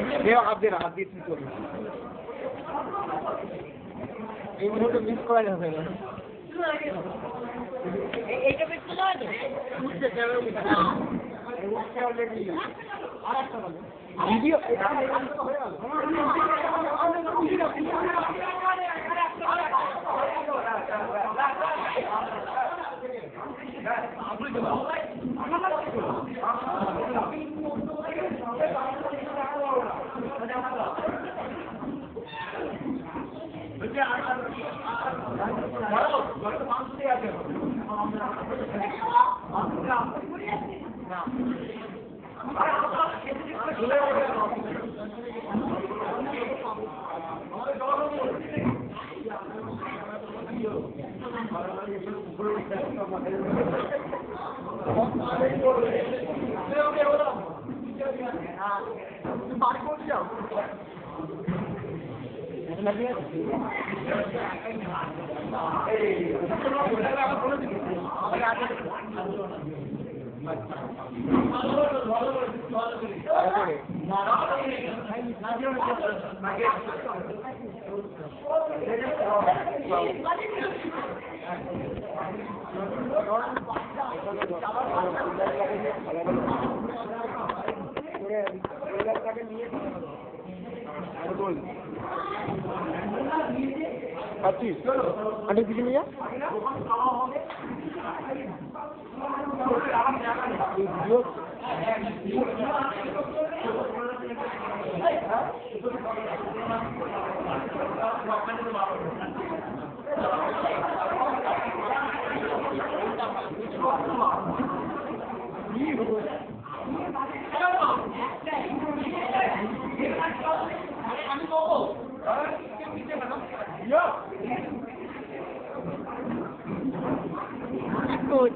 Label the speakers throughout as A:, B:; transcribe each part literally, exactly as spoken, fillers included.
A: হাত দিয়ে হাত দিয়ে ঠিক করবে এই মুহূর্তে মিস করা যাবে না এইটা মিস করা যাবে বুঝতে যাবে অলরেডি আরেকটা বলে ভিডিও এটা হয়ে গেল पच्चीस अंडे कितने लिया Good.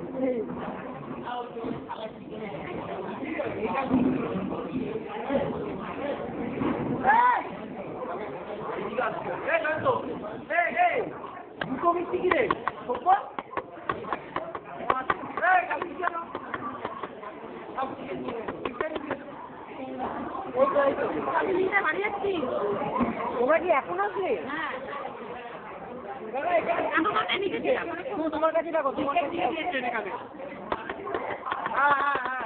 A: Hey, hey, you come and see it. What? Hey, come here. তোমার কি এখন আছে? তোমার কাছে দেখো তোমার কাছে হ্যাঁ হ্যাঁ হ্যাঁ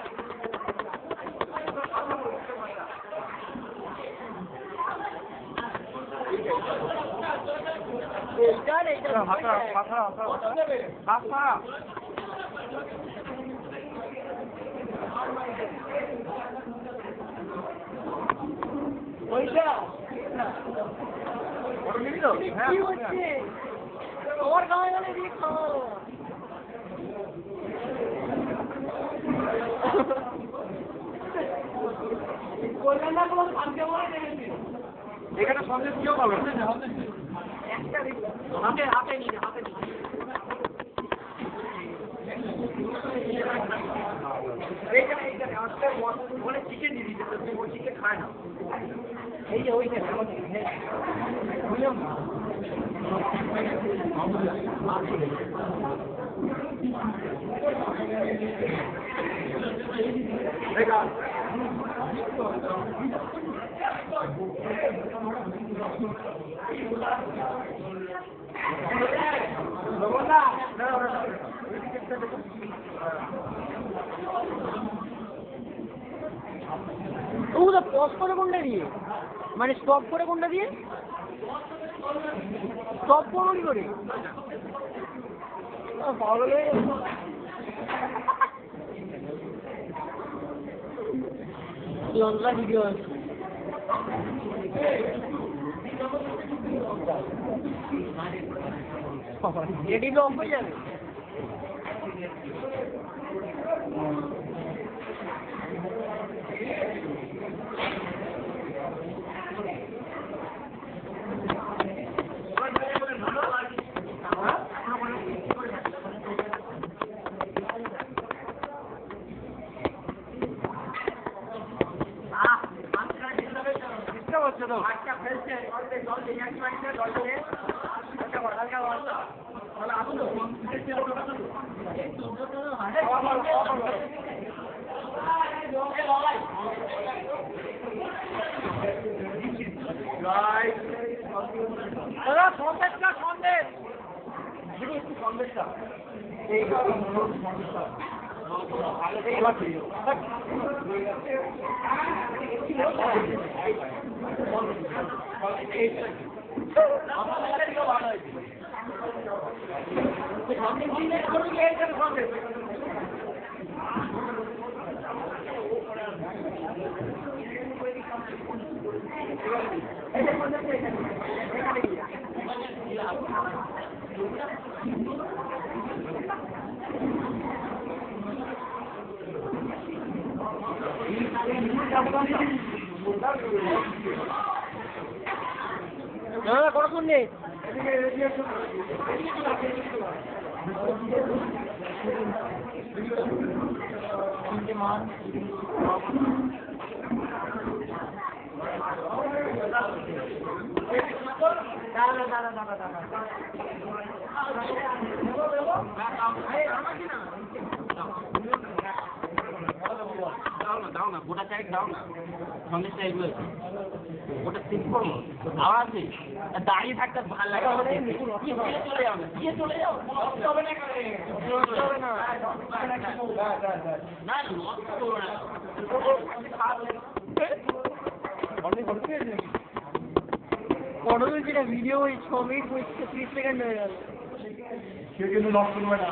A: তোমার গায়ে গেলে দিয়ে খাও এখানে সন্দেশ কেউ পাবে হাতে হাতে নিয়ে হাতে এইখানে এইখানে আজকে বলে চিকেন দিয়ে দিতে তুমি ওই চিকেন খায় না এই যে ওইখানে আমাদের বুঝলাম না দেখা ওটা পজ করে কোনটা দিয়ে মানে স্টপ করে কোনটা দিয়ে স্টপ করো কি করে পাগল হয়ে লঙ্কা ভিডিও আছে এটি লং হয়ে যাবে আচ্ছা ফেলছে জল দিয়ে এক মিনিটে জল দিয়ে একটা হালকা হালকা তাহলে আসুন তো এই সন্দেশটা সন্দেশ শুধু একটু সন্দেশটা এই সন্দেশটা এবার ঠিক না কতক্ষণ নেই মান দাঁড়া দাঁড়া দাঁড়া দাঁড়া দাও না গোটা চাই দাও না সন্দেশ চাইবে ওটা ঠিক করবো আবার আছে দাঁড়িয়ে থাকতে ভালো লাগে চলে যাও না গিয়ে চলে যাও না ভিডিও ওই ছ মিনিট ত্রিশ সেকেন্ড হয়ে গেল সে কিন্তু লক করবে না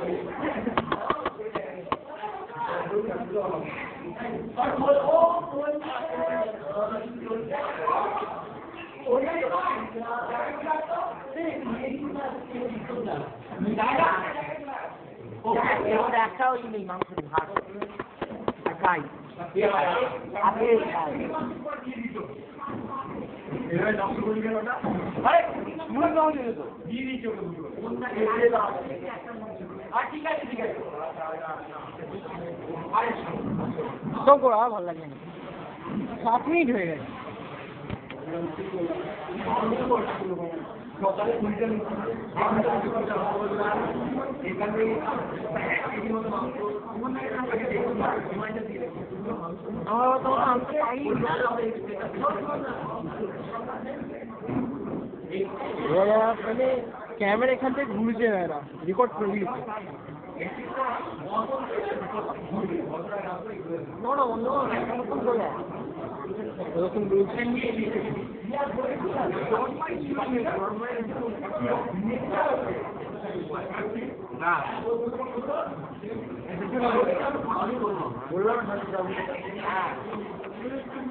A: একটাও নেই মাংস ভাত খাই ঠিক আছে ঠিক আছে তো করা ভালো লাগে না সাত মিনিট হয়ে গেছে সকালে ক্যামেরা এখান থেকে ঘুরছে না এরা রেকর্ড করে দিয়েছে না না অন্য এরকম বলছেন না বললাম